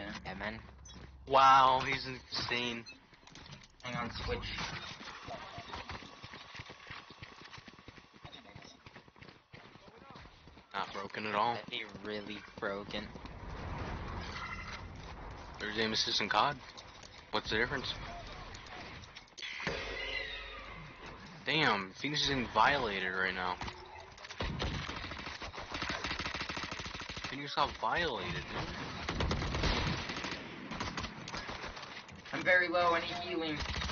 Yeah, man. Wow, he's insane. Hang on, switch. Not broken at all. That'd be really broken. There's aim assist and COD. What's the difference? Damn, Phoenix is getting violated right now. Phoenix got violated, dude. I'm very low, I need healing.